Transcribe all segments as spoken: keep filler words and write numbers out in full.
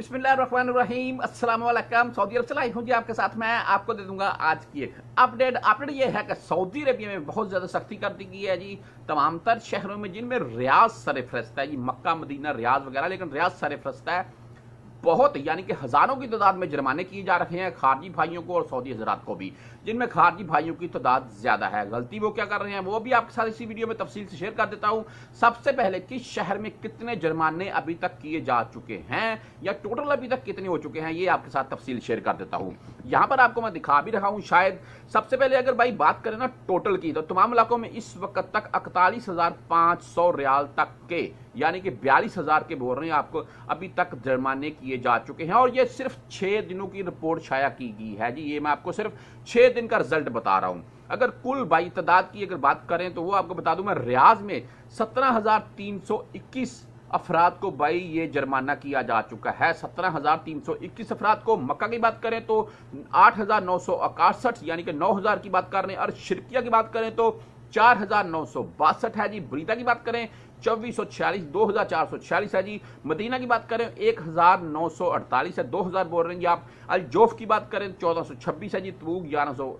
बिस्मिल्लाहिर्रहमानिर्रहीम, अस्सलाम वालेकुम। सऊदी अरब से लाइव हूँ जी आपके साथ। मैं आपको दे दूंगा आज की एक अपडेट। अपडेट ये है कि सऊदी अरबिया में बहुत ज़्यादा सख्ती कर दी गई है जी तमाम तर शहरों में जिनमें रियाज सरफरस्त है जी, मक्का मदीना रियाज वगैरह, लेकिन रियाज सरफरस्त है बहुत, यानी कि हज़ारों की तादाद में जुर्माने किए जा रहे हैं खारजी भाइयों को और सऊदी हजरात को भी, जिनमें खारजी भाइयों की तादाद ज़्यादा है। गलती वो क्या कर रहे हैं वो भी आपके साथ इसी वीडियो में तफसील से शेयर कर देता हूँ। सबसे पहले किस शहर में कितने जुर्माने अभी तक किए जा चुके हैं या टोटल अभी तक कितने हो चुके हैं, ये आपके साथ तफसील शेयर कर देता हूँ। यहाँ पर आपको मैं दिखा भी रहा हूँ शायद। सबसे पहले अगर भाई बात करें ना टोटल की, तो तमाम इलाकों में इस वक्त तक इकतालीस हजार पाँच सौ रियाल तक के, यानी कि बयालीस हजार के बोल रहे हैं आपको, अभी तक जुर्माने किए जा चुके हैं। और ये सिर्फ छह दिनों की रिपोर्ट शाया की गई है जी। ये मैं आपको सिर्फ छह दिन का रिजल्ट बता रहा हूं। अगर कुल भाई तादाद की अगर बात करें तो वो आपको बता दूं मैं, रियाज में सत्रह हजार तीन सौ इक्कीस अफराद को भाई ये जुर्माना किया जा चुका है। सत्रह हजार तीन सौ इक्कीस अफराद को। मक्का की बात करें तो आठ हजार नौ सौ इकसठ, यानी कि नौ हजार की बात कर रहे हैं। और शिरकिया की बात करें तो चार हजार नौ सौ बासठ है जी। ब्रीता की बात करें चौबीस सौ छियालीस, दो हजार चार सौ छियालीस है जी। मदीना की बात करें एक हजार नौ सौ अड़तालीस है, दो हजार बोल रहे हैं आप। अल-जोफ की बात करें चौदह सौ छब्बीस है जी। तबूक ग्यारह सौ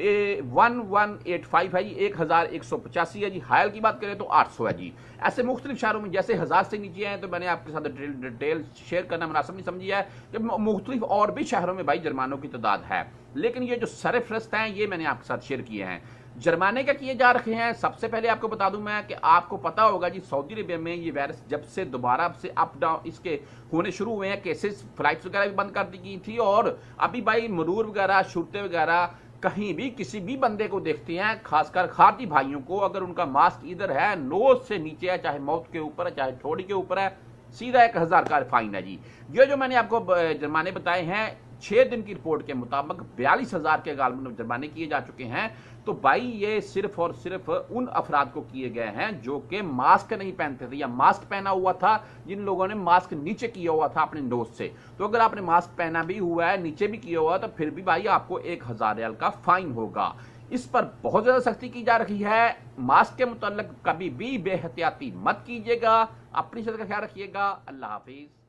वन वन एट फाइव है जी, एक हजार एक सौ पचासी है जी। हायल की बात करें तो आठ सौ है जी। ऐसे मुख्तलिफ शहरों में जैसे हजार से नीचे हैं, तो मैंने आपके साथ डिटेल शेयर करना मुनासिब नहीं समझी है कि मुख्तलिफ और भी शहरों में भाई जुर्मानों की तादाद है, लेकिन ये जो सरफरस्त हैं ये मैंने आपके साथ शेयर किए हैं। जुर्माने क्या किए जा रहे हैं, सबसे पहले आपको बता दूं मैं कि आपको पता होगा जी सऊदी अरबिया में ये वायरस जब से दोबारा से अप डाउन इसके होने शुरू हुए हैं, केसेस, फ्लाइट्स वगैरह भी बंद कर दी गई थी। और अभी भाई मरूर वगैरह, शुरते वगैरह कहीं भी किसी भी बंदे को देखते हैं, खासकर खारजी भाइयों को, अगर उनका मास्क इधर है, नोज से नीचे है, चाहे माउथ के ऊपर है, चाहे ठोड़ी के ऊपर है, सीधा एक हजार का फाइन है जी। ये जो मैंने आपको जुर्माने बताए हैं छह दिन की रिपोर्ट के मुताबिक बयालीस हजार के गालबन जुर्माने किए जा चुके हैं। तो भाई ये सिर्फ और सिर्फ उन अफराद को किए गए हैं जो कि मास्क नहीं पहनते थे या मास्क पहना हुआ था, जिन लोगों ने मास्क नीचे किया हुआ था अपने नोज से। तो अगर आपने मास्क पहना भी हुआ है, नीचे भी किया हुआ है, तो फिर भी भाई आपको एक हजार रियाल का फाइन होगा। इस पर बहुत ज्यादा सख्ती की जा रही है। मास्क के मुताल्लिक कभी भी बेहतियाती मत कीजिएगा। अपनी सेहत का ख्याल रखिएगा। अल्लाह हाफिज।